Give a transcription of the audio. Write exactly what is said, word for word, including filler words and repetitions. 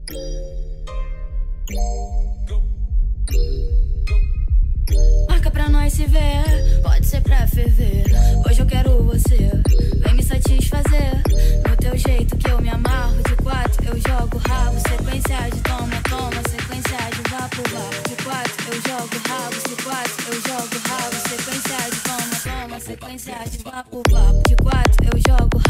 Marca pra nós se ver, pode ser pra ferver. Hoje eu quero você, vem me satisfazer. No teu jeito que eu me amarro, de quatro eu jogo rabo. Sequência de toma, toma, sequência de vapo, vapo. De quatro eu jogo rabo, de quatro eu jogo rabo. Sequência de toma, toma, sequência de vapo, vapo. De quatro eu jogo rabo.